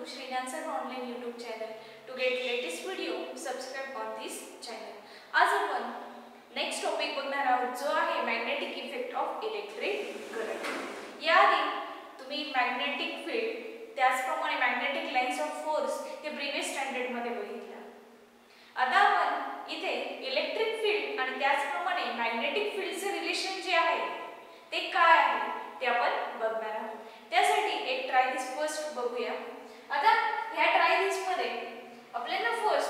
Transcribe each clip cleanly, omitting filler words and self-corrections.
Srinansan online YouTube channel. To get latest video, subscribe on this channel. आज आपण next topic बघणार आहोत जो आहे magnetic effect of electric current. याआधी तुम्ही मॅग्नेटिक फील्ड त्याचप्रमाणे मॅग्नेटिक लाईन्स ऑफ फोर्स हे प्रीवियस स्टँडर्ड मध्ये बघितलं. आता आपण इथे इलेक्ट्रिक फील्ड आणि त्याचप्रमाणे मॅग्नेटिक फील्डचे रिलेशन जे आहे ते काय आहे ते आपण बघणार आहोत. त्यासाठी एक ट्राय दिस फर्स्ट बघूया. आता ह्या ट्राय दिस मध्ये आपल्याला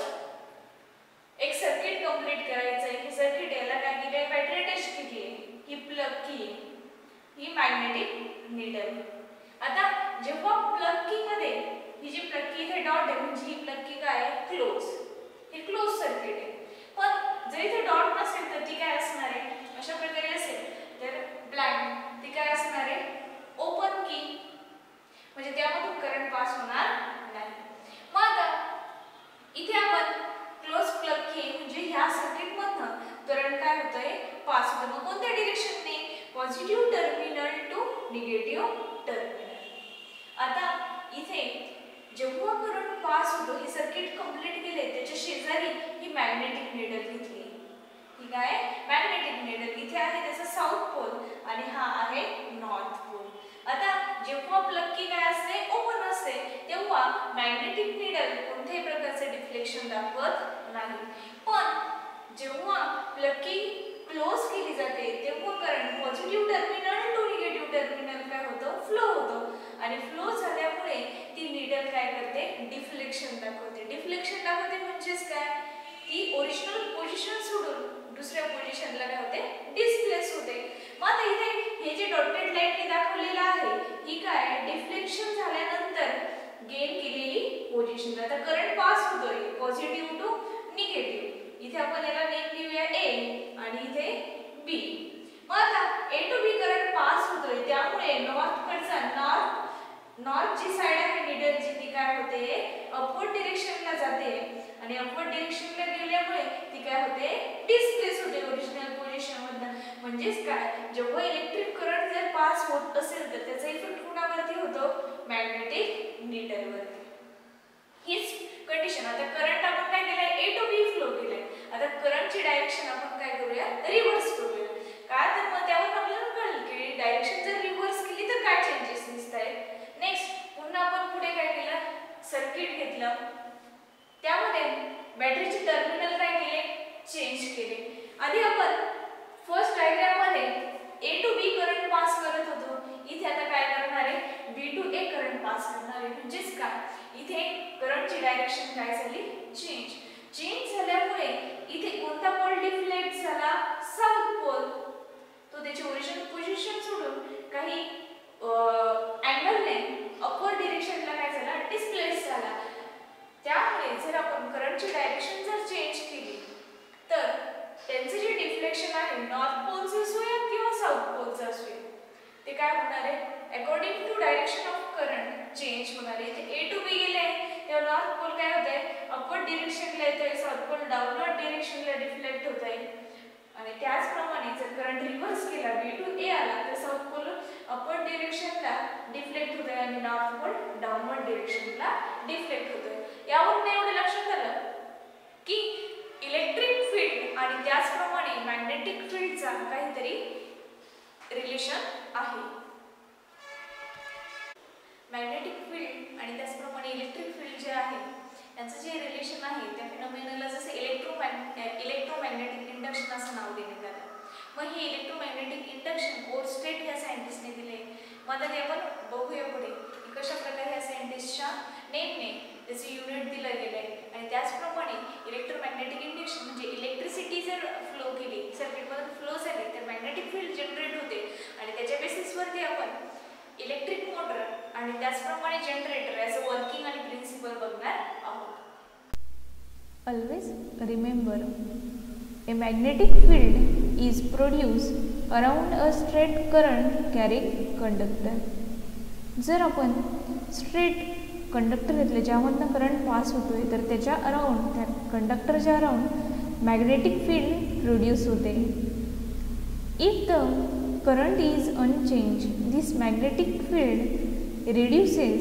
फर्स्ट एक सर्किट कंप्लीट करायचं आहे. हे सर्किट याला काय केले, बॅटरी टेस्ट केली आहे, ही प्लग की आहे, ही मॅग्नेटिक नीडल. आता जेव्हा प्लग की मध्ये ही जी प्लग की इथे डॉट आहे म्हणजे ही प्लग की काय आहे, क्लोज, हे क्लोज सर्किट आहे. पण जर इथे डॉट नसेल तर ती काय असणार आहे, अशा प्रकारे असेल तर ब्लँक, ती काय असणार आहे, ओपन की, म्हणजे त्यामधून करंट पास होणार नाही. मग आता इथे आपण क्लोज प्लग की म्हणजे ह्या सर्किट मधनं करंट काय होतंय, पास होतं. मग कोणत्या डायरेक्शनने, positive terminal to negative terminal. आता इथे जेव्हा करंट पास होतो, हे सर्किट कंप्लीट केले, त्याच्या शेजारी ही मॅग्नेटिक नीडल घेतली. ठीक आहे, मॅग्नेटिक नीडल इथे आहे त्याचा साऊथ पोल आणि हा आहे नॉर्थ पोल. आता जेव्हा प्लग की काय असते, ओपन असते, तेव्हा मॅग्नेटिक नीडल कोणत्याही प्रकारचे डिफ्लेक्शन दाखवत नाही. पण जेव्हा प्लग की क्लोज केली जाते तेव्हा current positive terminal to negative terminal काय होतं, फ्लो होतो. आणि फ्लो झाल्यामुळे ती नीडल काय करते, डिफ्लेक्शन दाखवते. डिफ्लेक्शन दाखवते म्हणजेच काय, ती ओरिजिनल पोझिशन सोडून दुसऱ्या पोझिशनला काय होते, डिस्प्लेस होते. मग आता इथे हे जे डॉटेड लाईनने दाखवलेलं आहे ही काय, डिफ्लेक्शन झाल्यानंतर गेन केलेली पोझिशन. आता करंट पास होतोय पॉझिटिव्ह टू निगेटिव्ह. इथे आपण याला नेम देऊया ए आणि इथे बी. मग आता A to B current pass होतोय, त्यामुळे नॉर्थ कडचा नॉर्थ जी साइड आहे नीडलची ती काय होते, अपवर्ड डायरेक्शनला जाते आणि अपवर्ड डायरेक्शनला गेल्यामुळे ती काय होते, डिस्प्लेस होते ओरिजिनल पोझिशन मधनं. म्हणजेच काय, जेव्हा इलेक्ट्रिक करंट जर पास होत असेल तर त्याचा इफेक्ट कोणावरती होतो, मॅग्नेटिक नीडलवरती. हीच कंडिशन. आता करंट आपण काय केलंय, ए टू बी फ्लो केलंय. आता करंटची डायरेक्शन आपण काय करूया, रिव्हर्स करूया. काय तर मग त्यावर आपल्याला कळेल की डायरेक्शन जर रिव्हर्स केली तर काय चेंजेस दिसतायत. नेक्स्ट पुन्हा आपण पुढे काय केलं, सर्किट घेतलं, त्यामध्ये बॅटरीचे टर्मिनल काय केले, चेंज केले. आधी आपण फर्स्ट डायग्राम मध्ये A to B current pass करत होतो, इथे आता काय करणार आहे, B to A current pass करणार आहे. म्हणजेच काय, इथे करंटची डायरेक्शन काय झाली, चेंज झाल्यामुळे इथे कोणता पोल डिफ्लेक्ट झाला, साऊथ पोल. तो त्याची ओरिजिनल पोझिशन सोडून काही अँगलने अपवर्ड डायरेक्शनला काय झाला, डिस्प्लेस झाला. त्यामुळे जर आपण करंटची डायरेक्शन जर चेंज केली तर त्यांचे जे डिफ्लेक्शन आहे, नॉर्थ पोलचे असूया किंवा साऊथ पोलचे असूया, ते काय होणार आहे, according to direction of current change होणार आहे. इथे ए टू बी गेले तेव्हा नॉर्थ पोल काय होत आहे, अपवर्ड डायरेक्शनला येतोय, साऊथ पोल डाऊनवर्ड डायरेक्शनला डिफ्लेक्ट होत आहे. आणि त्याचप्रमाणे जर करंट रिव्हर्स केला, बी टू ए आला तर साऊथ पोल अपवर्ड डायरेक्शनला डिफ्लेक्ट होत आहे आणि नॉर्थ पोल डाऊनवर्ड डायरेक्शनला डिफ्लेक्ट होतोय. यावरून एवढं लक्षात आलं की इलेक्ट्रिक फील्ड आणि त्याचप्रमाणे मॅग्नेटिक फील्डचा काहीतरी रिलेशन आहे. मॅग्नेटिक फील्ड आणि त्याचप्रमाणे इलेक्ट्रिक फील्ड जे आहे यांचं जे रिलेशन आहे त्या फिनॉमिनाला जसं इलेक्ट्रोमॅग्नेटिक इंडक्शन असं नाव देण्यात आलं. मग हे इलेक्ट्रोमॅग्नेटिक इंडक्शन ओरस्टेड ह्या सायंटिस्टने दिले. मग आता ते आपण बघूया पुढे की कशा प्रकारे ह्या सायंटिस्टच्या नेमने त्याचे युनिट दिलं गेलंय. आणि त्याचप्रमाणे इलेक्ट्रोमॅग्नेटिक इंडक्शन म्हणजे इलेक्ट्रिसिटी जर फ्लो केली, सर्किटमधून फ्लो झाली तर मॅग्नेटिक फील्ड जनरेट होते आणि त्याच्या बेसिसवरती आपण इलेक्ट्रिक मोटर आणि त्याचप्रमाणे जनरेटर याचं वर्किंग आणि प्रिन्सिपल बघणार आहोत. Always remember, a magnetic field is produced around a straight current carrying conductor. जर आपण स्ट्रेट कंडक्टर घेतले ज्यामधनं करंट पास होतोय तर त्याच्या अराउंड, त्या कंडक्टरच्या अराउंड मॅग्नेटिक फील्ड प्रोड्यूस होते. If the current is unchanged, this magnetic field reduces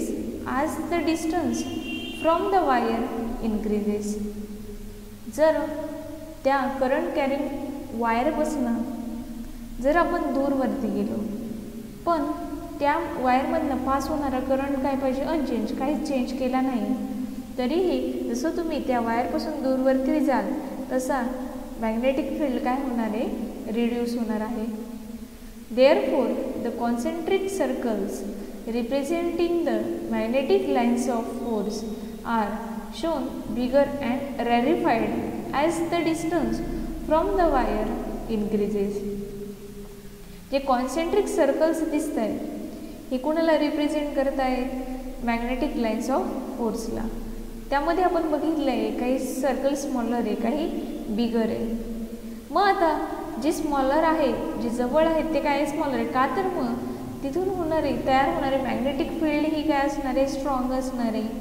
as the distance from the wire increases. जर त्या करंट कॅरिंग वायरपासून जर आपण दूरवरती गेलो पण त्या वायरमधनं पास होणारा करंट काय पाहिजे अनचेंज, काहीच चेंज केला नाही, तरीही जसं तुम्ही त्या वायरपासून दूरवरती जाल तसा मॅग्नेटिक फील्ड काय होणार आहे, रिड्यूस होणार आहे. Therefore, the concentric circles representing the magnetic lines of force are shown bigger and rarefied as the distance from the wire increases. जे कॉन्सेंट्रिक सर्कल्स दिसत आहेत हे कोणाला रिप्रेझेंट करत आहेत, मॅग्नेटिक लाईन्स ऑफ फोर्सला. त्यामध्ये आपण बघितलं आहे काही सर्कल स्मॉलर आहे, काही बिगर आहे. मग आता जे स्मॉलर आहे, जे जवळ आहेत ते काय स्मॉलर आहे का, तर मग तिथून होणारे तयार होणारे मॅग्नेटिक फील्ड ही काय असणार आहे, स्ट्रॉंग असणार आहे.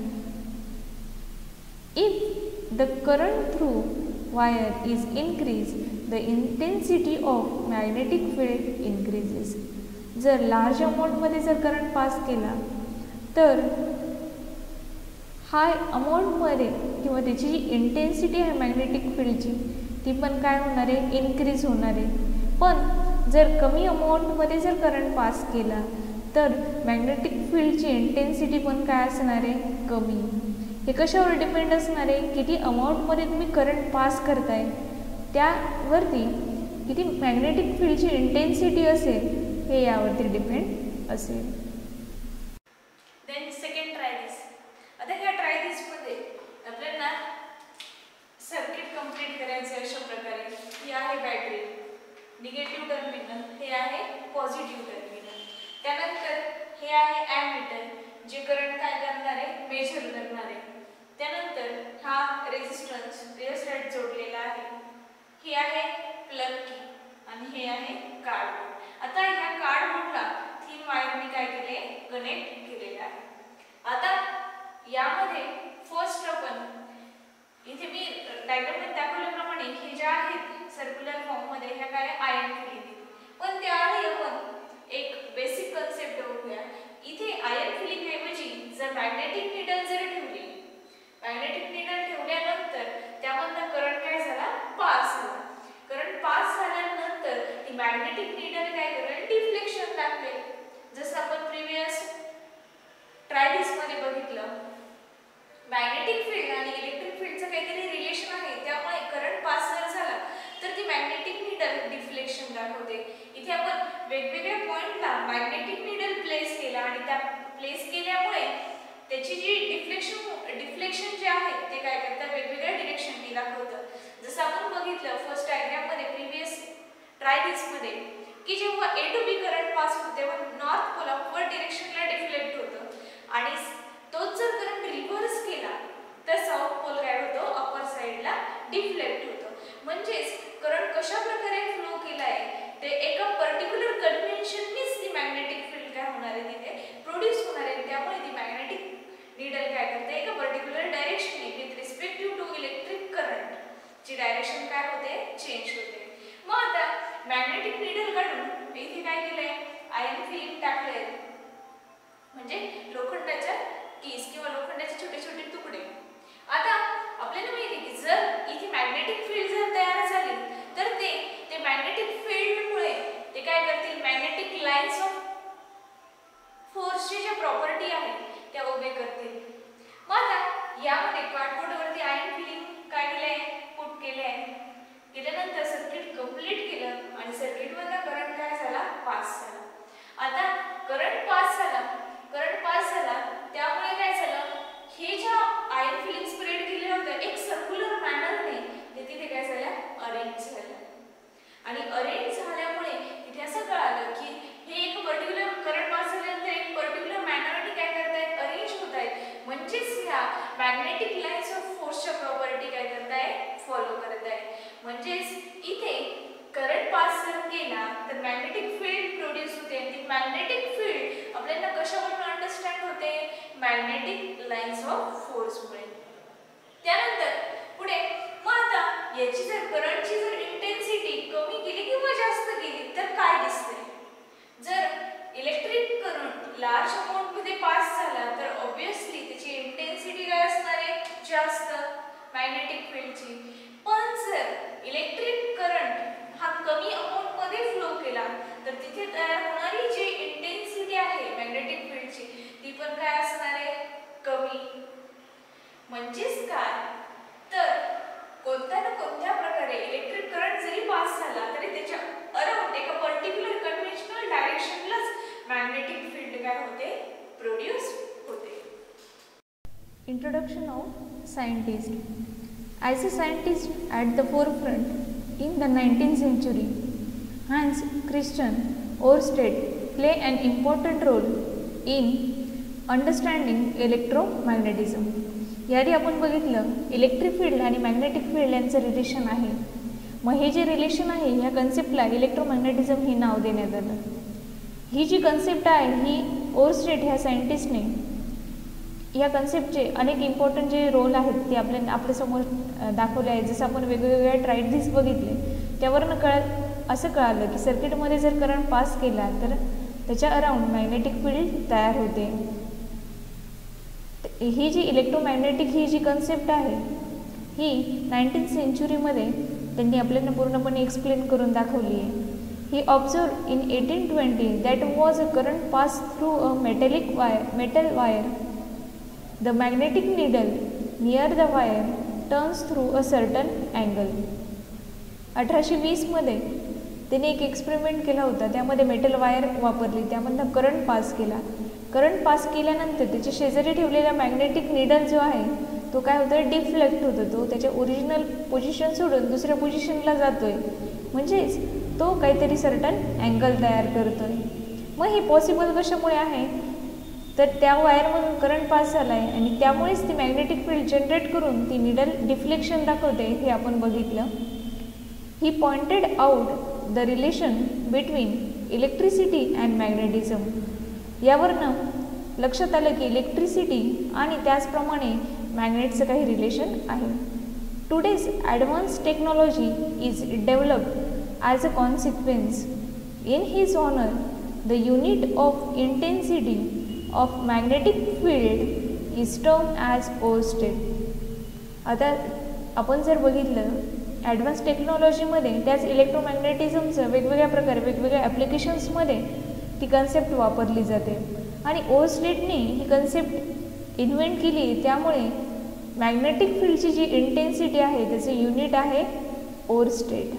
If the current through wire is increase the intensity of magnetic field increases. जर लार्ज अमाऊंटमध्ये जर करंट पास केला तर हाय अमाऊंटमध्ये किंवा त्याची जी इंटेन्सिटी आहे मॅग्नेटिक फील्डची ती पण काय होणार आहे, इन्क्रीज होणार आहे. पण जर कमी अमाऊंटमध्ये जर करंट पास केला तर मॅग्नेटिक फील्डची इंटेन्सिटी पण काय असणार आहे, कमी. हे कशावर डिपेंड असणार आहे, किती अमाऊंटमध्ये तुम्ही करंट पास करताय त्यावरती किती मॅग्नेटिक फील्डची इंटेन्सिटी असेल हे यावरती डिपेंड असेल. Then second try this. आता ह्या ट्रायदिसमध्ये आपल्याला सर्किट कंप्लीट करायचे अशा प्रकारे. ही आहे बॅटरी, निगेटिव्ह टर्मिनल, हे आहे पॉझिटिव्ह टर्मिनल. त्यानंतर हे आहे ॲमीटर जे करंट काय करणार आहे, मेजर करणार आहे. त्यानंतर हा रेझिस्टन्स रिओस्टॅट जोडलेला आहे. हे आहे प्लग की आणि हे आहे कार्डबोर्ड. आता ह्या कार्डबोर्डला थिन वायरने काय केले, कनेक्ट केलेले आहे. आता यामध्ये फर्स्ट आपण इथे मी डायग्राममध्ये दाखवल्याप्रमाणे हे ज्या आहेत सर्क्युलर फॉर्ममध्ये ह्या काय आयन फिलिंग, पण त्याआधी आपण एक बेसिक कन्सेप्ट बघूया. इथे आयन फिलिंग ऐवजी जर मॅग्नेटिक नीडल जर ठेवली, मॅग्नेटिक नीडल ठेवल्यानंतर त्यामधला करंट काय झाला, पास झाला. करंट पास झाल्यानंतर ती मॅग्नेटिक नीडल काय करेल, डिफ्लेक्शन दाखवेल. जसं आपण प्रिव्हियस ट्रायदिसमध्ये बघितलं, मॅग्नेटिक फील्ड आणि इलेक्ट्रिक फील्डचं काहीतरी रिलेशन आहे. त्यामुळे करंट पास जर झाला तर ती मॅग्नेटिक नीडल डिफ्लेक्शन दाखवते. इथे आपण वेगवेगळ्या पॉइंटला मॅग्नेटिक नीडल प्लेस केला आणि त्या प्लेस केल्यामुळे त्याची जी डिफ्लेक्शन जे आहे ते काय करतं, वेगवेगळ्या डिरेक्शनने दाखवतं. जसं आपण बघितलं फर्स्ट डायग्राममध्ये प्रिव्हियस ट्रायदिसमध्ये की जेव्हा A to B current pass होते तेव्हा नॉर्थ पोल अपवर्ड डिरेक्शनला डिफ्लेक्ट होतं आणि तोच जर करंट रिव्हर्स केला तर साऊथ पोल काय होतो, अपर साइडला डिफ्लेक्ट होतं. म्हणजेच करंट कशा प्रकारे फ्लो केला आहे ते एका पर्टिक्युलर कन्व्हेन्शननीच ती मॅग्नेटिक फील्ड काय होणार आहे, तिथे प्रोड्यूस होणार आहे. त्यामुळे ती मॅग्नेटिक नीडल काय करते, एका पर्टिक्युलर डायरेक्शनने with respective to electric current ची डायरेक्शन काय होते, चेंज होते. मग आता मॅग्नेटिक नीडल काढून इथे काय केलंय, आयन फिलिंग टाकलंय, म्हणजे लोखंडाच्या कीज किंवा लोखंडाचे छोटे छोटे तुकडे. आता आपल्याला माहिती आहे की जर इथे मॅग्नेटिक फील्ड जर तयार झाली तर ते मॅग्नेटिक फील्डमुळे ते काय करतील, मॅग्नेटिक लाईन्स ऑफ फोर्सची जी प्रॉपर्टी आहे त्या उभे करतील. मग आता यामध्ये कार्डबोर्डवरती आयन फिलिंग काय केलंय, पुट केलंय. केल्यानंतर सर्किट कंप्लीट केलं आणि सर्किटमधला करंट काय झाला, पास झाला. आता करंट पास झाला त्यामुळे काय झालं, हे ज्या आयन फिलिंग स्प्रेड केलेल्या होत्या एक सर्क्युलर मॅनरने ते तिथे काय झालं, अरेंज झालं. आणि अरेंज झाल्यामुळे तिथे असं कळालं की हे एक पर्टिक्युलर करंट पास झाल्यानंतर एक पर्टिक्युलर मॅनरने काय करतायत, अरेंज होत आहेत. म्हणजेच ह्या मॅग्नेटिक लाईन्स ऑफ फोर्सच्या प्रॉपर्टी काय करतायत, फॉलो करत आहे. म्हणजेच इथे करंट पास जर केला तर मॅग्नेटिक फील्ड प्रोड्यूस होते. ती मॅग्नेटिक फील्ड आपल्याला कशावरून अंडरस्टँड होते, मॅग्नेटिक लाईन्स ऑफ फोर्समुळे. त्यानंतर पुढे मग आता याची जर करंटची जर इंटेन्सिटी कमी केली किंवा जास्त केली तर काय दिसते. जर इलेक्ट्रिक करंट लार्ज अमाऊंटमध्ये पास झाला तर obvious Introduction of scientist. As a scientist at the forefront in the 19th century, Hans Christian Ørsted played an important role in understanding electromagnetism. याआधी आपण बघितलं इलेक्ट्रिक फील्ड आणि मॅग्नेटिक फील्ड यांचं relation आहे. मग हे जे रिलेशन आहे ह्या कन्सेप्टला इलेक्ट्रोमॅग्नेटिझम हे नाव देण्यात आलं. ही जी कन्सेप्ट आहे ही ओरस्टेड ह्या सायंटिस्टने या कन्सेप्टचे अनेक इम्पॉर्टंट जे रोल आहेत ते आपल्यासमोर दाखवले आहेत. जसं आपण वेगवेगळ्या ट्रायडीज बघितले त्यावरनं असं कळालं की सर्किटमध्ये जर करंट पास केला तर त्याच्या अराउंड मॅग्नेटिक फील्ड तयार होते. ही जी इलेक्ट्रोमॅग्नेटिक ही जी कन्सेप्ट आहे ही 19th सेंचुरीमध्ये त्यांनी आपल्याला पूर्णपणे एक्सप्लेन करून दाखवली आहे. He observe in 1820 that was a current pass through a metal wire. The magnetic needle near the wire turns through a certain angle. 1820मध्ये त्याने एक एक्सपेरिमेंट केला होता. त्यामध्ये मेटल वायर वापरली, त्यामधनं करंट पास केला. करंट पास केल्यानंतर त्याच्या शेजारी ठेवलेला मॅग्नेटिक निडल जो आहे तो काय होतो डिफ्लेक्ट होतो. तो त्याच्या ओरिजिनल पोझिशन सोडून दुसऱ्या पोझिशनला जातो आहे, म्हणजेच तो काहीतरी सर्टन अँगल तयार करतो आहे. मग हे पॉसिबल कशामुळे आहे तर त्या वायरमधून करंट पास झाला आहे आणि त्यामुळेच ती मॅग्नेटिक फील्ड जनरेट करून ती निडल डिफ्लेक्शन दाखवते हे आपण बघितलं. He pointed out the relation between electricity and magnetism. यावरनं लक्षात आलं की इलेक्ट्रिसिटी आणि त्याचप्रमाणे मॅग्नेटचं काही रिलेशन आहे. Today's advance technology is developed as a consequence. In his honour the unit of intensity of magnetic field is term as Oersted. आता आपण जर बघितलं ॲडव्हान्स टेक्नॉलॉजीमध्ये त्याच इलेक्ट्रोमॅग्नेटिझमचं वेगवेगळ्या प्रकारे वेगवेगळ्या ॲप्लिकेशन्समध्ये ती कन्सेप्ट वापरली जाते आणि ओरस्टेडने ही कन्सेप्ट इन्व्हेंट केली. त्यामुळे मॅग्नेटिक फील्डची जी इंटेन्सिटी आहे त्याचं युनिट आहे ओरस्टेड.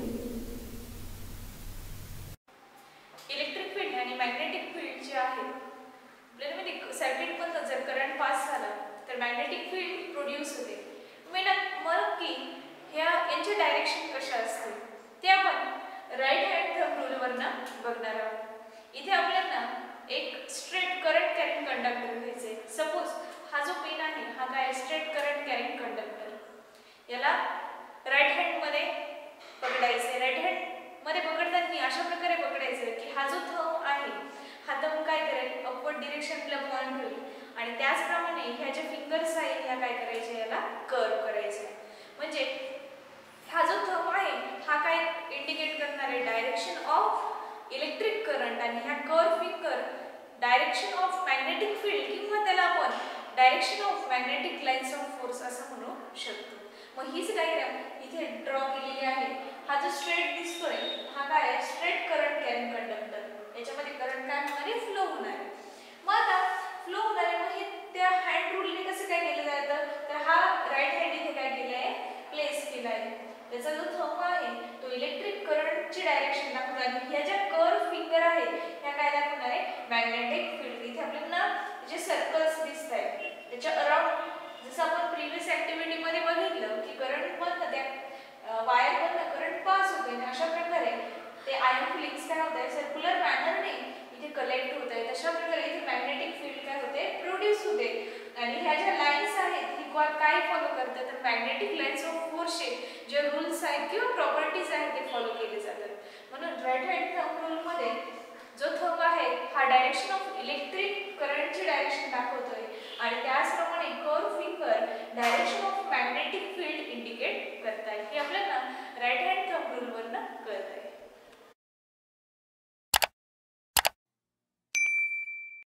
इलेक्ट्रिक फील्ड आणि मॅग्नेटिक फील्ड जे आहे आपल्याला सर्किटमधनं जर करंट पास झाला तर मॅग्नेटिक फील्ड प्रोड्यूस होते. मग की यांचे डायरेक्शन कशा असतील ते आपण राईट हँड थंब रूलवरनं बघणार आहोत. इथे आपल्याला एक स्ट्रेट करंट कॅरिंग कंडक्टर घ्यायचे. सपोज हा जो पेन आहे हा काय स्ट्रेट करंट कॅरिंग कंडक्टर, याला राईट हँडमध्ये पकडायचे. राईट हँडमध्ये पकडताना अशा प्रकारे पकडायचं की हा जो थंब आहे हा थंब काय करेल अपवर्ड डिरेक्शनला पॉइंट होईल आणि त्याचप्रमाणे ह्या ज्या फिंगर्स आहेत ह्या काय करायच्या याला कर्व करायचे. म्हणजे हा जो थंब आहे हा काय इंडिकेट करणार आहे डायरेक्शन ऑफ इलेक्ट्रिक करंट आणि ह्या curve finger direction of magnetic field किंवा त्याला आपण direction of magnetic lines of force असं म्हणू शकतो. मग हीच डायग्राम इथे ड्रॉ केलेली आहे. हा जो स्ट्रेट दिसतोय हा काय आहे स्ट्रेट करंट कॅरिंग कंडक्टर. याच्यामध्ये करंट काय होणार आहे फ्लो होणार आहे. मग आता फ्लो होणार आहे मग हे त्या हँड रूलने कसं काय केलं जातं तर हा राईट हँड इथे काय केलं आहे प्लेस केला आहे. त्याचा जो थंब आहे तो इलेक्ट्रिक करंटची डायरेक्शन दाखवतो आणि ह्या ज्या कर्व फिंगर आहेत ह्या काय दाखवणार आहे मॅग्नेटिक फील्ड. इथे आपल्याला जे सर्कल्स दिसत आहेत त्याच्या अराउंड जसं आपण प्रिव्हियस ॲक्टिव्हिटीमध्ये बघितलं की करंटमधनं त्या वायरमधनं करंट पास होते आणि अशा प्रकारे ते आयन फिलिंग्स काय होत आहे सर्क्युलर मॅनरने इथे कलेक्ट होत आहे. तशा प्रकारे इथे मॅग्नेटिक फील्ड काय होते प्रोड्यूस होते आणि ह्या ज्या लाईन्स आहेत ही काय फॉलो करतात तर मॅग्नेटिक लाईन्स ऑफ फोर्सचे जे रूल्स आहेत किंवा प्रॉपर्टीज आहेत ते फॉलो केले जातात. म्हणून राईट हँड थंब रूलमध्ये जो थंब आहे हा डायरेक्शन ऑफ इलेक्ट्रिक करंटची डायरेक्शन दाखवतोय आणि त्या